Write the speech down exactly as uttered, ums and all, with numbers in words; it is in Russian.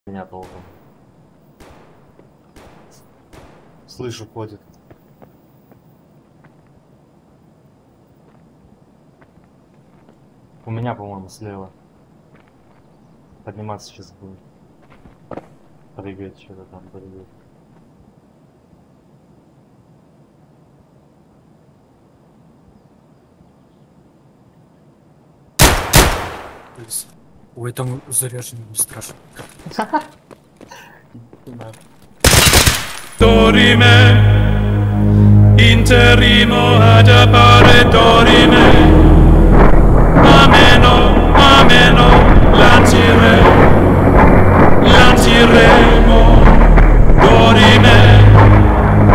Меня должен. Слышу, ходит. У меня, по-моему, слева. Подниматься сейчас будет. Прыгает что-то там, прыгает. У этого заряженного не страшно. Dorime, interrimo ad appare dorime.